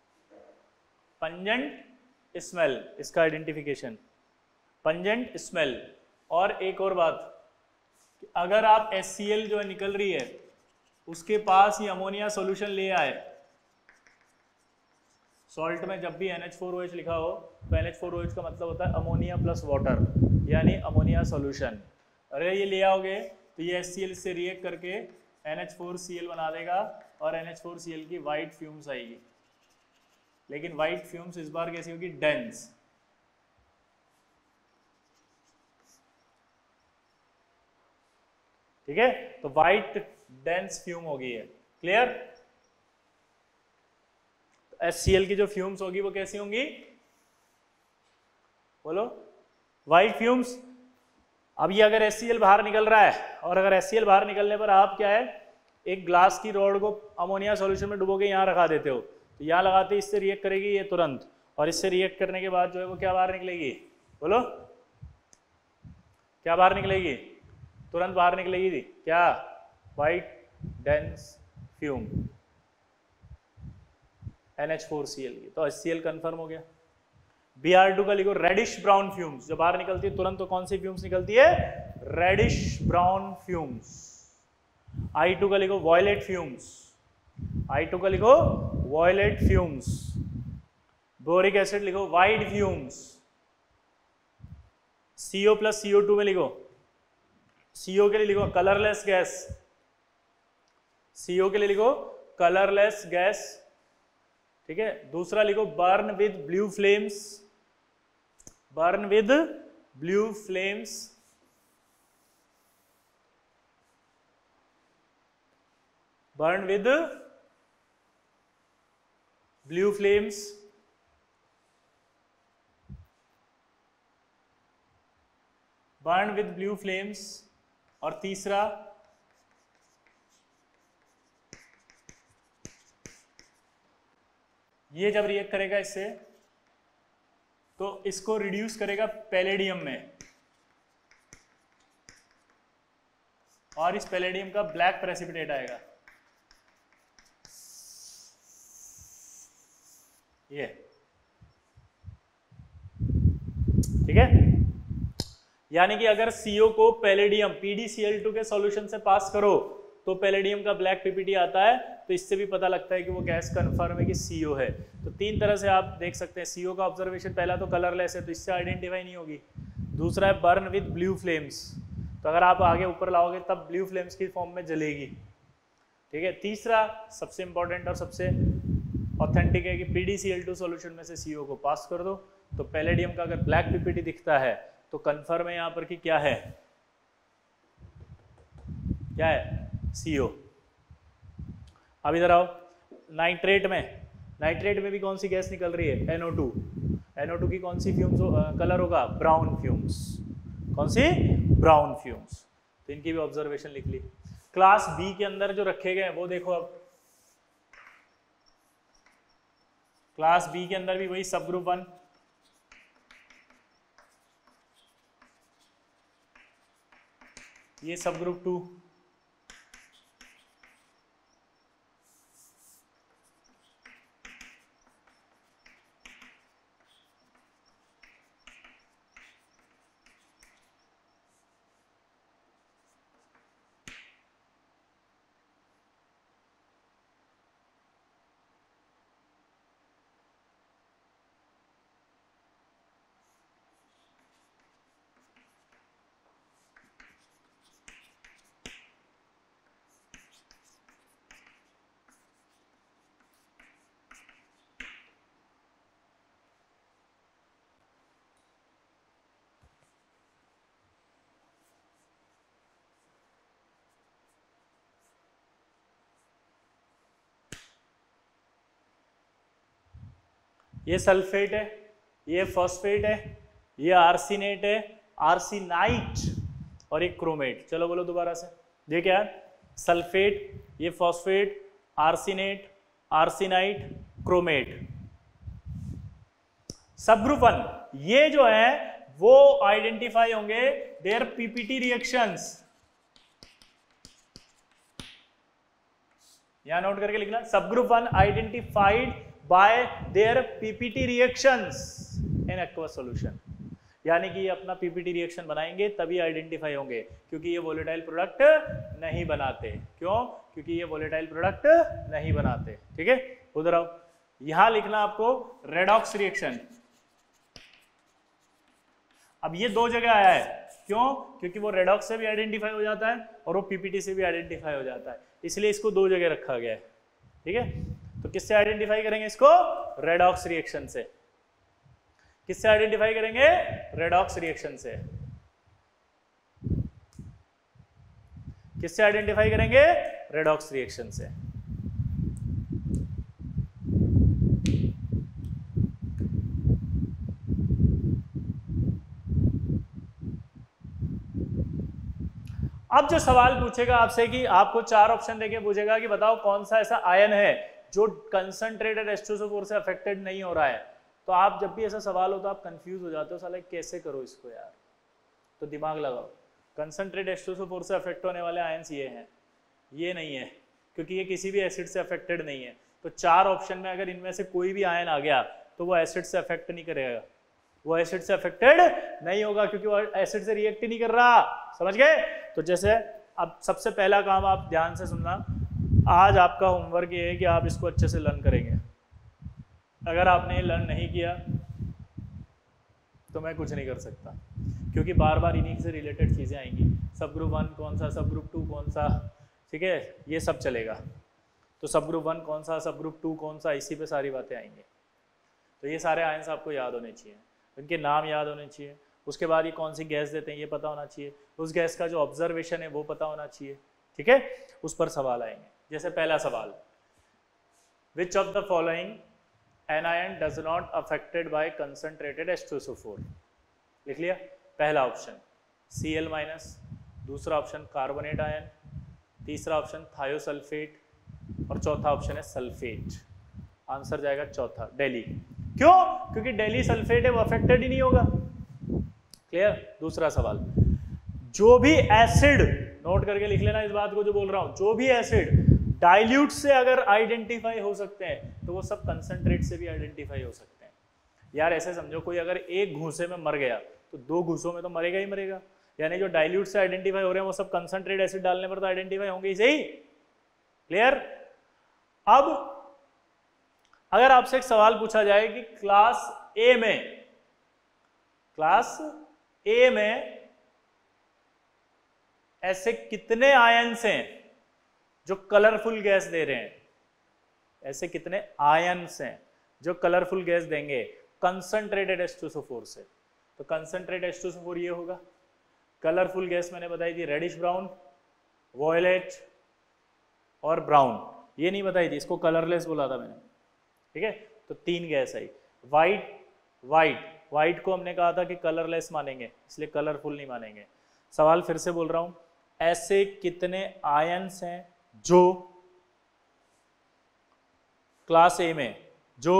A: पंजेंट स्मेल, इसका आइडेंटिफिकेशन, पंजेंट स्मेल। और एक और बात, अगर आप HCl जो है निकल रही है उसके पास ही अमोनिया सॉल्यूशन ले आए, सॉल्ट में जब भी NH4OH लिखा हो तो NH4OH का मतलब होता है अमोनिया प्लस वाटर, यानी अमोनिया सॉल्यूशन। अरे ये ले आओगे तो ये HCl से रिएक्ट करके NH4Cl बना देगा और NH4Cl की वाइट फ्यूम्स आएगी। लेकिन वाइट फ्यूम्स इस बार कैसी होगी? डेंस। ठीक है, तो वाइट डेंस फ्यूम होगी है। क्लियर? HCl की जो फ्यूम्स होगी वो कैसी होंगी? बोलो, वाइट फ्यूम्स। अब ये अगर HCl बाहर निकल रहा है और अगर HCl बाहर निकलने पर आप क्या है, एक ग्लास की रॉड को अमोनिया सॉल्यूशन में डुबो के यहाँ रखा देते हो, तो यहाँ लगाते इससे रिएक्ट करेगी ये तुरंत, और इससे रिएक्ट करने के बाद जो है वो क्या बाहर निकलेगी? बोलो, क्या बाहर निकलेगी? तुरंत बाहर निकलेगी क्या? वाइट डेंस फ्यूम, NH4Cl की। तो HCl कंफर्म हो गया। Br2 का लिखो, रेडिश ब्राउन फ्यूम्स। जब बाहर निकलती है तुरंत तो कौन सी फ्यूम्स निकलती है? Reddish brown fumes. I2 का लिखो, वॉयलेट फ्यूम्स। I2 का लिखो, वॉयलेट फ्यूम्स। बोरिक एसिड लिखो, white fumes. CO plus CO2 में लिखो, CO के लिए लिखो कलरलेस गैस। CO के लिए लिखो कलरलेस गैस। ठीक है। दूसरा लिखो, burn with blue flames. Burn with blue flames. Burn with blue flames. Burn with blue flames. और तीसरा, ये जब रिएक्ट करेगा इससे तो इसको रिड्यूस करेगा पैलेडियम में, और इस पैलेडियम का ब्लैक प्रेसिपिटेट आएगा। ये ठीक है। यानी कि अगर CO को पैलेडियम PdCl2 के सॉल्यूशन से पास करो तो पैलेडियम का ब्लैक पीपीटी आता है। तो इससे भी पता लगता है कि वो गैस कंफर्म है कि CO है। तो 3 तरह से आप देख सकते हैं। CO का ऑब्जर्वेशन, पहला तो कलरलेस है तो इससे आइडेंटिफाई नहीं होगी। दूसरा है बर्न विद ब्लू फ्लेम्स, तो अगर आप आगे ऊपर लाओगे तब ब्लू फ्लेम्स की फॉर्म में जलेगी। ठीक है। तीसरा सबसे इंपॉर्टेंट और सबसे ऑथेंटिक है कि PdCl2 सॉल्यूशन में से CO को पास कर दो, तो पैलेडियम का अगर ब्लैक पीपीटी दिखता है तो कंफर्म है यहाँ पर कि क्या है? क्या है? CO। अब इधर आओ, नाइट्रेट में भी कौन सी गैस निकल रही है? NO2। NO2 की कौन सी फ्यूम्स कलर होगा? Brown fumes. कौन सी? Brown fumes. तो इनकी भी ऑब्जर्वेशन लिख ली। क्लास B के अंदर जो रखे गए वो देखो। अब क्लास B के अंदर भी वही सब ग्रुप 1, ये सब ग्रुप 2, ये सल्फेट है, ये फॉस्फेट है, ये आर्सिनेट है, आर्सिनाइट और एक क्रोमेट। चलो बोलो दोबारा से, ये क्या है? सल्फेट, ये phosphate, arsenate, arsenite, chromate. Subgroup 1 ये जो है वो आइडेंटिफाई होंगे देयर पीपीटी रिएक्शंस। यहां नोट करके लिखना, subgroup 1 identified by their PPT reactions in aqueous solution. यानी कि ये अपना पीपीटी रिएक्शन बनाएंगे तभी आइडेंटिफाई होंगे, क्योंकि ये वोलेटाइल प्रोडक्ट नहीं बनाते। क्यों? क्योंकि ये वोलेटाइल प्रोडक्ट नहीं बनाते। ठीक है, उधर आओ, यहां लिखना आपको रेडॉक्स रिएक्शन। अब ये दो जगह आया है, क्यों? क्योंकि वो रेडॉक्स से भी आइडेंटिफाई हो जाता है और वो पीपीटी से भी आइडेंटिफाई हो जाता है, इसलिए इसको दो जगह रखा गया है। ठीक है, तो किससे आइडेंटिफाई करेंगे इसको? रेडॉक्स रिएक्शन से। किससे आइडेंटिफाई करेंगे? रेडॉक्स रिएक्शन से। किससे आइडेंटिफाई करेंगे? रेडॉक्स रिएक्शन से। अब जो सवाल पूछेगा आपसे कि आपको 4 ऑप्शन देके पूछेगा कि बताओ कौन सा ऐसा आयन है जो कंसंट्रेटेड H2SO4 से अफेक्टेड नहीं हो रहा है, तो आप जब भी ऐसा सवाल हो तो आप कंफ्यूज हो जाते हो, साला कैसे करो इसको यार। तो दिमाग लगाओ, कंसंट्रेटेड H2SO4 से अफेक्ट होने वाले आयन्स ये हैं, ये नहीं है, क्योंकि ये किसी भी एसिड से अफेक्टेड नहीं है। तो 4 ऑप्शन में अगर इनमें से कोई भी आयन आ गया तो वो एसिड से अफेक्ट नहीं करेगा, वो एसिड से अफेक्टेड नहीं होगा, क्योंकि वो एसिड से रिएक्ट ही नहीं कर रहा। समझ गए? तो जैसे अब सबसे पहला काम आप ध्यान से सुनना, आज आपका होमवर्क ये है कि आप इसको अच्छे से लर्न करेंगे। अगर आपने ये लर्न नहीं किया तो मैं कुछ नहीं कर सकता, क्योंकि बार बार इन्हीं से रिलेटेड चीज़ें आएंगी। सब ग्रुप 1 कौन सा, सब ग्रुप 2 कौन सा, ठीक है, ये सब चलेगा। तो सब ग्रुप 1 कौन सा, सब ग्रुप 2 कौन सा, इसी पे सारी बातें आएंगी। तो ये सारे आयन्स आपको याद होने चाहिए, इनके नाम याद होने चाहिए। उसके बाद ये कौन सी गैस देते हैं ये पता होना चाहिए, उस गैस का जो ऑब्जर्वेशन है वो पता होना चाहिए। ठीक है, उस पर सवाल आएंगे। जैसे पहला सवाल, which of the following anion does not affected by concentrated H2SO4? लिख लिया? पहला ऑप्शन Cl-, दूसरा ऑप्शन कार्बोनेट आयन, तीसरा ऑप्शन थायोसल्फेट और चौथा ऑप्शन है सल्फेट। आंसर जाएगा चौथा, डेली। क्यों? क्योंकि डेली सल्फेट है, वो अफेक्टेड ही नहीं होगा। क्लियर? दूसरा सवाल, जो भी एसिड, नोट करके लिख लेना इस बात को जो बोल रहा हूं, जो भी एसिड डाइल्यूट से अगर आइडेंटिफाई हो सकते हैं तो वो सब कंसंट्रेट से भी आइडेंटिफाई हो सकते हैं। यार ऐसे समझो, कोई अगर एक घूसे में मर गया तो 2 घूसों में तो मरेगा ही मरेगा, यानी जो डाइल्यूट से आइडेंटिफाई हो रहे हैं वो सब कंसंट्रेट एसिड डालने पर तो आइडेंटिफाई होंगे ही सही। क्लियर? अब अगर आपसे एक सवाल पूछा जाए कि क्लास ए में ऐसे कितने आयन्स हैं जो कलरफुल गैस दे रहे हैं, ऐसे कितने आयन्स हैं जो कलरफुल गैस देंगे कंसंट्रेटेड H2SO4 से? तो कंसंट्रेटेड H2SO4 ये होगा। कलरफुल गैस मैंने बताई थी, रेडिश ब्राउन, वॉयलेट और ब्राउन। ये नहीं बताई थी, इसको कलरलेस बोला था मैंने। ठीक है, तो 3 गैस आई। व्हाइट को हमने कहा था कि कलरलेस मानेंगे, इसलिए कलरफुल नहीं मानेंगे। सवाल फिर से बोल रहा हूं, ऐसे कितने आयन्स हैं जो क्लास ए में जो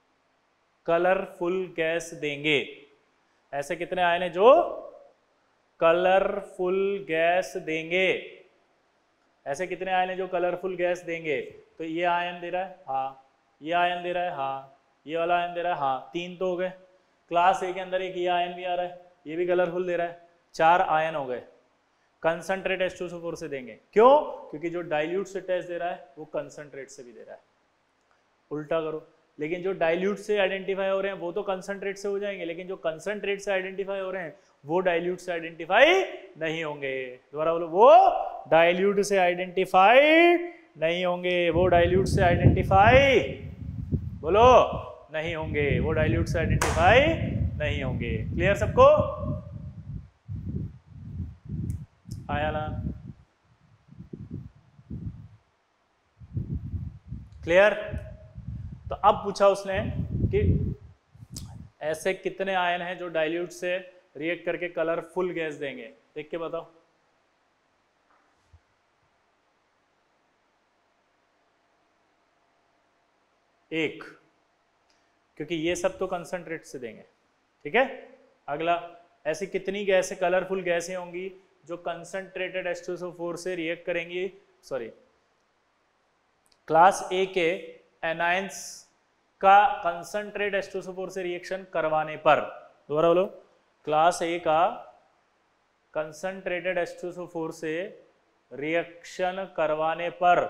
A: कलरफुल गैस देंगे? ऐसे कितने आयन हैं जो कलरफुल गैस देंगे। ऐसे कितने आयन है जो कलरफुल गैस देंगे? तो ये आयन दे रहा है, हाँ, ये आयन दे रहा है, हाँ, ये वाला आयन दे रहा है, हाँ, 3 तो हो गए। क्लास ए के अंदर एक ये आयन भी आ रहा है, ये भी कलरफुल दे रहा है, 4 आयन हो गए। कंसंट्रेट H2SO4 से देंगे, क्यों? क्योंकि जो डाइल्यूट से टेस्ट दे रहा है वो कंसंट्रेट से भी दे रहा है। उल्टा करो, लेकिन जो डाइल्यूट से आइडेंटिफाई हो रहे हैं वो तो कंसंट्रेट से हो जाएंगे, लेकिन जो कंसंट्रेट से आइडेंटिफाई हो रहे हैं वो डाइल्यूट से आइडेंटिफाई नहीं होंगे। दोबारा बोलो, वो डाइल्यूट से आइडेंटिफाई नहीं होंगे, वो डाइल्यूट से आइडेंटिफाई, बोलो, नहीं होंगे, वो डाइल्यूट से आइडेंटिफाई नहीं होंगे। क्लियर सबको? आया ना? क्लियर? तो अब पूछा उसने कि ऐसे कितने आयन हैं जो डाइल्यूट से रिएक्ट करके कलरफुल गैस देंगे, देख के बताओ। एक, क्योंकि ये सब तो कंसंट्रेट से देंगे, ठीक है। अगला, ऐसी कितनी गैसें, कलरफुल गैसें होंगी जो कंसंट्रेटेड H2SO4 से रिएक्ट करेंगी, सॉरी, क्लास ए के एनायंस का कंसंट्रेट H2SO4 से रिएक्शन करवाने पर, दोबारा बोलो, क्लास ए का कंसंट्रेटेड H2SO4 से रिएक्शन करवाने पर,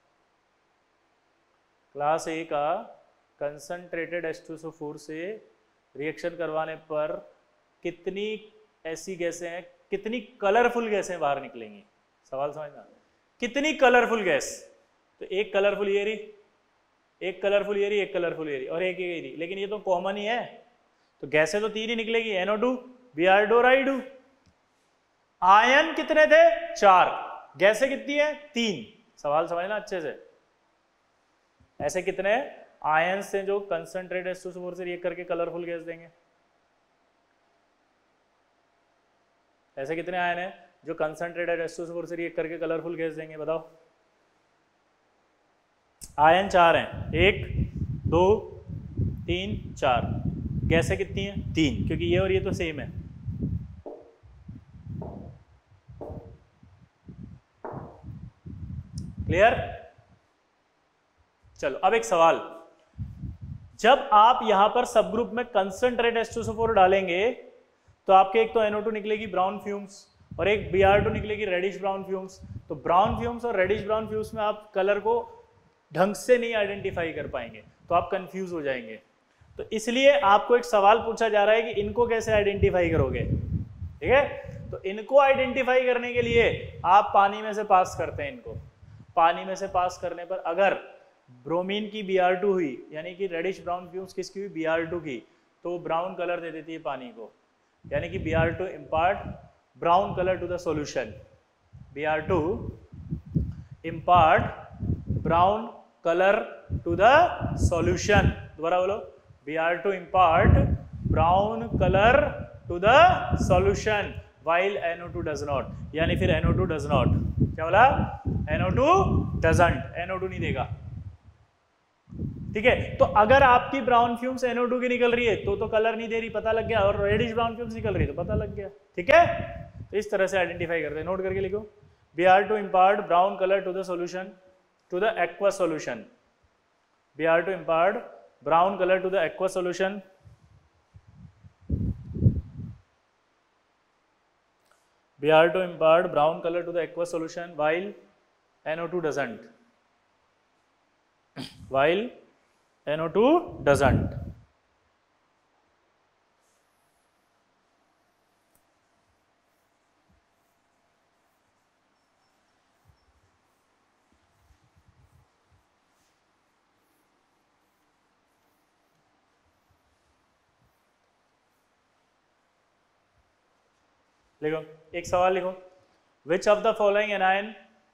A: क्लास ए का कंसंट्रेटेड H2SO4 से रिएक्शन करवाने पर कितनी ऐसी गैसें हैं, कितनी कलरफुल गैसें बाहर निकलेंगी? सवाल समझना, कितनी कलरफुल गैस? तो एक कलरफुल ये रही, एक कलरफुल ये रही, एक कलरफुल ये रही, और एक ये रही, लेकिन ये तो कॉमन ही है, तो गैसें तो 3 ही निकलेगी, NO2, Br2, आयन कितने थे? 4, गैसें कितनी है? 3। सवाल समझना अच्छे से। ऐसे कितने आयन्स हैं जो कंसंट्रेट H2SO4 से रिएक्ट करके कलरफुल गैस देंगे? ऐसे कितने आयन हैं जो कंसंट्रेटेड H2SO4 से रिएक्ट करके कलरफुल गैस देंगे? बताओ। आयन 4 हैं, 1 2 3 4, गैसें कितनी हैं? 3, क्योंकि ये और ये तो सेम है। क्लियर? चलो अब एक सवाल, जब आप यहां पर सब ग्रुप में कंसंट्रेट H2SO4 डालेंगे तो आपके एक तो NO2 निकलेगी ब्राउन फ्यूम्स और एक Br2 निकलेगी रेडिश ब्राउन फ्यूम्स। तो ब्राउन फ्यूम्स और रेडिश ब्राउन फ्यूम्स में आप कलर को ढंग से नहीं आइडेंटिफाई कर पाएंगे, तो आप कंफ्यूज हो जाएंगे। तो इसलिए आपको एक सवाल पूछा जा रहा है कि इनको कैसे आइडेंटिफाई करोगे, ठीक है। तो इनको आइडेंटिफाई करने के लिए आप पानी में से पास करते हैं इनको। पानी में से पास करने पर अगर ब्रोमीन की Br2 हुई, यानी कि रेडिश ब्राउन फ्यूम्स किसकी हुई? Br2 की, तो ब्राउन कलर दे देती है पानी को, यानी कि Br2 impart brown colour to the solution. Br2 impart brown colour to the solution. दोबारा बोलो, Br2 impart brown colour to the solution while NO2 does not, यानी फिर NO2 does not, क्या बोला? NO2 doesn't, NO2 नहीं देगा, ठीक है। तो अगर आपकी ब्राउन फ्यूम्स NO2 की निकल रही है तो कलर नहीं दे रही, पता लग गया, और रेडिश ब्राउन फ्यूम्स निकल रही है तो पता लग गया, ठीक है। तो इस तरह से आइडेंटिफाई करते हैं, नोट करके लिखो। Br2 impart brown colour to the solution, to the aqua solution. Br2 impart brown colour to the aqua solution. Br2 impart brown color to the aqueous solution while NO2 doesn't. While NO2 doesn't. लिखो, एक सवाल लिखो, which of the following anion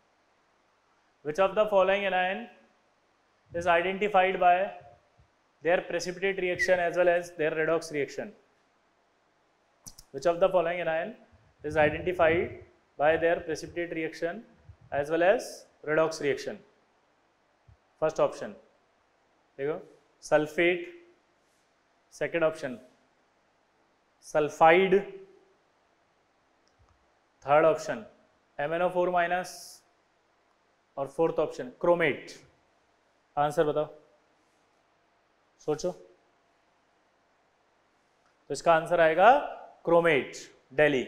A: is identified by their precipitate reaction as well as their redox reaction? Which of the following anion is identified by their precipitate reaction as well as redox reaction? First option, देखो, sulfate. Second option, sulfide. Third option MnO4 minus, और fourth option chromate. Answer बताओ, सोचो। तो इसका answer आएगा chromate, Delhi.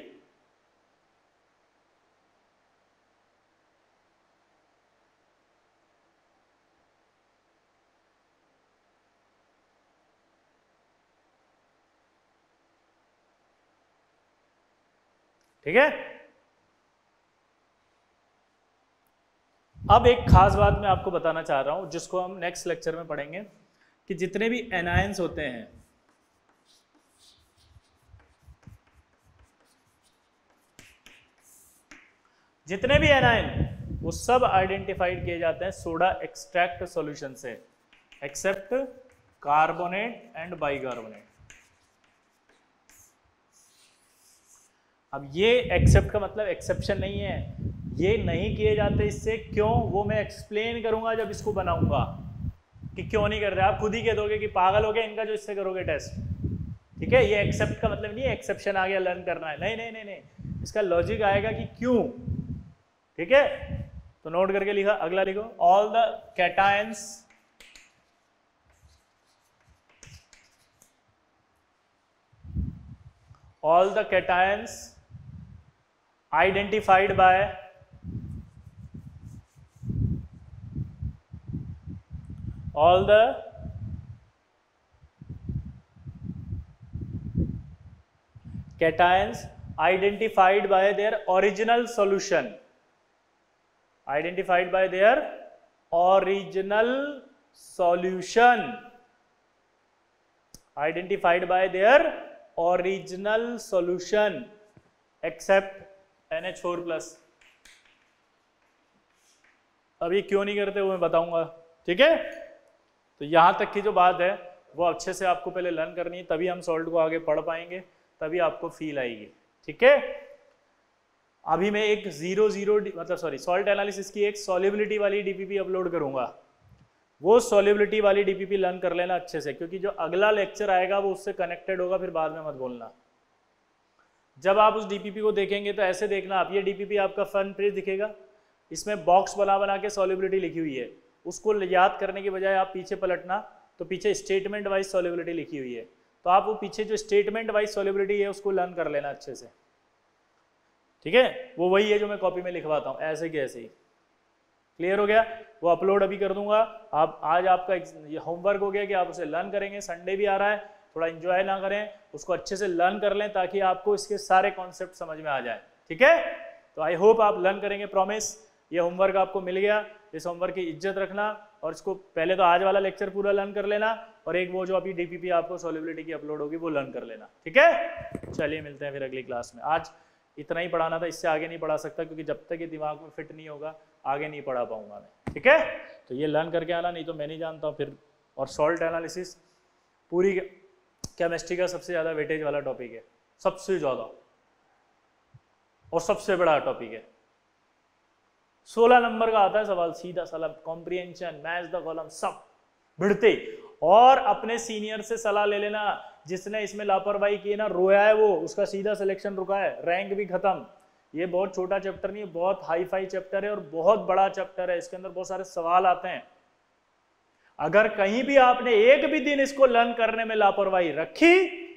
A: ठीक है। अब एक खास बात मैं आपको बताना चाह रहा हूं, जिसको हम नेक्स्ट लेक्चर में पढ़ेंगे, कि जितने भी एनायंस होते हैं, जितने भी एनायन, वो सब आइडेंटिफाइड किए जाते हैं सोडा एक्सट्रैक्ट सॉल्यूशन से, एक्सेप्ट कार्बोनेट एंड बाइकार्बोनेट। अब ये एक्सेप्ट का मतलब एक्सेप्शन नहीं है, ये नहीं किए जाते इससे, क्यों, वो मैं एक्सप्लेन करूंगा जब इसको बनाऊंगा कि क्यों नहीं कर रहे। आप खुद ही कह दोगे कि पागल हो गए इनका जो इससे करोगे टेस्ट। ठीक है, ये एक्सेप्ट का मतलब नहीं है एक्सेप्शन आ गया लर्न करना है, नहीं नहीं नहीं नहीं, इसका लॉजिक आएगा कि क्यों। ठीक है, तो नोट करके लिखा, अगला लिखो, all the cations identified by all the cations identified by their original solution, identified by their original solution, identified by their original solution except NH4+। अब ये क्यों नहीं करते वो मैं बताऊंगा। ठीक है, तो यहां तक की जो बात है वो अच्छे से आपको पहले लर्न करनी है, तभी हम सॉल्ट को आगे पढ़ पाएंगे, तभी आपको फील आएगी। ठीक है, अभी मैं एक सॉल्ट एनालिसिस की एक सॉल्युबिलिटी वाली डीपीपी अपलोड करूंगा, वो सॉल्युबिलिटी वाली डीपीपी लर्न कर लेना अच्छे से, क्योंकि जो अगला लेक्चर आएगा वो उससे कनेक्टेड होगा, फिर बाद में मत बोलना। जब आप उस डीपीपी को देखेंगे तो ऐसे देखना आप, ये डीपीपी आपका फ्रंट पेज दिखेगा, इसमें बॉक्स बना के सॉल्युबिलिटी लिखी हुई है, उसको याद करने के बजाय आप पीछे पलटना तो पीछे स्टेटमेंट वाइज सॉल्युबिलिटी लिखी हुई है, तो आप वो पीछे जो स्टेटमेंट वाइज सॉल्युबिलिटी है उसको लर्न कर लेना अच्छे से। ठीक है, वो वही है जो मैं कॉपी में लिखवाता हूँ, ऐसे कि ऐसे ही। क्लियर हो गया, वो अपलोड अभी कर दूंगा। आप आज आपका ये होमवर्क हो गया कि आप उसे लर्न करेंगे, संडे भी आ रहा है, थोड़ा एंजॉय ना करें, उसको अच्छे से लर्न कर लें ताकि आपको इसके सारे कॉन्सेप्ट समझ में आ जाए। ठीक है, तो आई होप आप लर्न करेंगे, प्रॉमिस। ये होमवर्क आपको मिल गया, इस होमवर्क की इज्जत रखना, और इसको पहले तो आज वाला लेक्चर पूरा लर्न कर लेना, और एक वो जो अभी डीपीपी आपको सॉल्युबिलिटी की अपलोड होगी वो लर्न कर लेना। ठीक है, चलिए मिलते हैं फिर अगली क्लास में। आज इतना ही पढ़ाना था, इससे आगे नहीं पढ़ा सकता, क्योंकि जब तक ये दिमाग में फिट नहीं होगा आगे नहीं पढ़ा पाऊंगा मैं। ठीक है, तो ये लर्न करके आना, नहीं तो मैं नहीं जानता हूँ फिर। और सॉल्ट एनालिसिस पूरी केमिस्ट्री का सबसे ज़्यादा वेटेज वाला टॉपिक है, सबसे ज़्यादा और सबसे बड़ा टॉपिक है। 16 नंबर का आता है सवाल, सीधा साला, कॉम्प्रिहेंशन, मैच द कॉलम, सब भिड़ते। और अपने सीनियर से सलाह ले लेना, जिसने इसमें लापरवाही की ना, रोया है वो, उसका सीधा सिलेक्शन रुका है, रैंक भी खत्म। ये बहुत छोटा चैप्टर नहीं है, बहुत हाई फाई चैप्टर है और बहुत बड़ा चैप्टर है, इसके अंदर बहुत सारे सवाल आते हैं। अगर कहीं भी आपने एक भी दिन इसको लर्न करने में लापरवाही रखी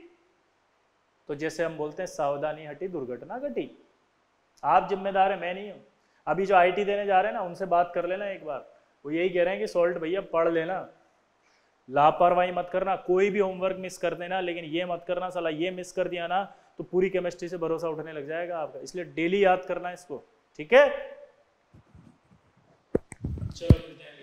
A: तो जैसे हम बोलते हैं, सावधानी हटी दुर्घटना घटी। आप जिम्मेदार है, मैं नहीं हूं। अभी जो आईटी देने जा रहे हैं ना, उनसे बात कर लेना एक बार, वो यही कह रहे हैं कि सॉल्ट भैया पढ़ लेना, लापरवाही मत करना, कोई भी होमवर्क मिस कर देना, लेकिन ये मत करना साला, ये मिस कर दिया ना तो पूरी केमिस्ट्री से भरोसा उठने लग जाएगा आपका। इसलिए डेली याद करना है इसको। ठीक है, चलो।